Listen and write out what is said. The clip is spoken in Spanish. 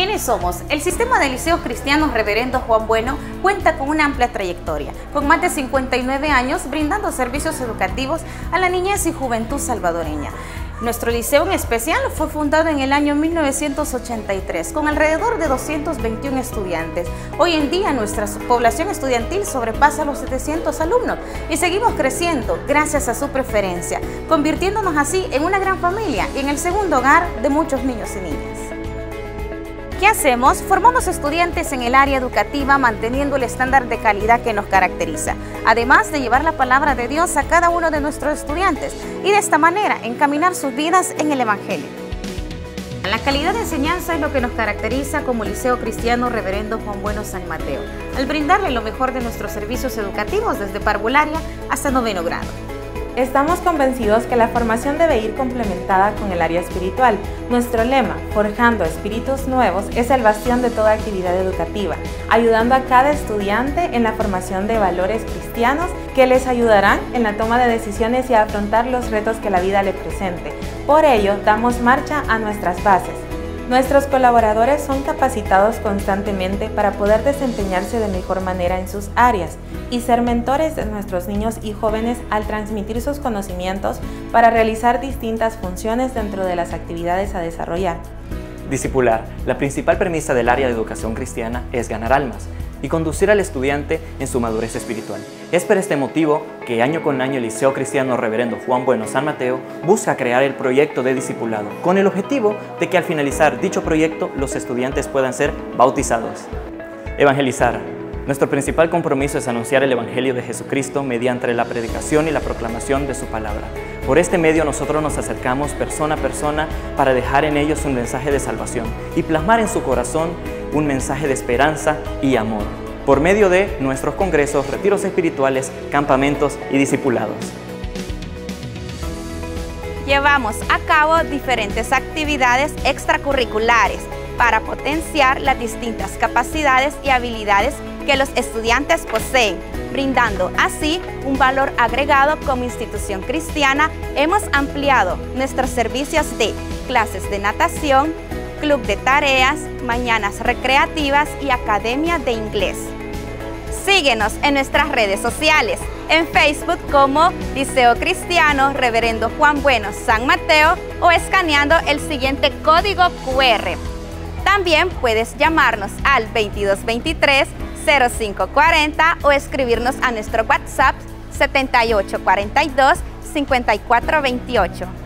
¿Quiénes somos? El Sistema de Liceos Cristianos Reverendo Juan Bueno cuenta con una amplia trayectoria, con más de 59 años brindando servicios educativos a la niñez y juventud salvadoreña. Nuestro liceo en especial fue fundado en el año 1983 con alrededor de 221 estudiantes. Hoy en día nuestra población estudiantil sobrepasa los 700 alumnos y seguimos creciendo gracias a su preferencia, convirtiéndonos así en una gran familia y en el segundo hogar de muchos niños y niñas. ¿Qué hacemos? Formamos estudiantes en el área educativa manteniendo el estándar de calidad que nos caracteriza, además de llevar la palabra de Dios a cada uno de nuestros estudiantes y de esta manera encaminar sus vidas en el Evangelio. La calidad de enseñanza es lo que nos caracteriza como Liceo Cristiano Reverendo Juan Bueno San Mateo, al brindarle lo mejor de nuestros servicios educativos desde parvularia hasta noveno grado. Estamos convencidos que la formación debe ir complementada con el área espiritual. Nuestro lema, Forjando Espíritus Nuevos, es el bastión de toda actividad educativa, ayudando a cada estudiante en la formación de valores cristianos que les ayudarán en la toma de decisiones y a afrontar los retos que la vida le presente. Por ello, damos marcha a nuestras bases. Nuestros colaboradores son capacitados constantemente para poder desempeñarse de mejor manera en sus áreas y ser mentores de nuestros niños y jóvenes al transmitir sus conocimientos para realizar distintas funciones dentro de las actividades a desarrollar. Discipular. La principal premisa del área de educación cristiana es ganar almas y conducir al estudiante en su madurez espiritual. Es por este motivo que año con año el Liceo Cristiano Reverendo Juan Bueno San Mateo busca crear el proyecto de discipulado, con el objetivo de que al finalizar dicho proyecto los estudiantes puedan ser bautizados. Evangelizar. Nuestro principal compromiso es anunciar el Evangelio de Jesucristo mediante la predicación y la proclamación de su palabra. Por este medio nosotros nos acercamos persona a persona para dejar en ellos un mensaje de salvación y plasmar en su corazón un mensaje de esperanza y amor, por medio de nuestros congresos, retiros espirituales, campamentos y discipulados. Llevamos a cabo diferentes actividades extracurriculares para potenciar las distintas capacidades y habilidades que los estudiantes poseen, brindando así un valor agregado como institución cristiana. Hemos ampliado nuestros servicios de clases de natación, club de tareas, mañanas recreativas y academia de inglés. Síguenos en nuestras redes sociales, en Facebook como Liceo Cristiano Reverendo Juan Bueno San Mateo o escaneando el siguiente código QR. También puedes llamarnos al 2223-0540 o escribirnos a nuestro WhatsApp 7842-5428.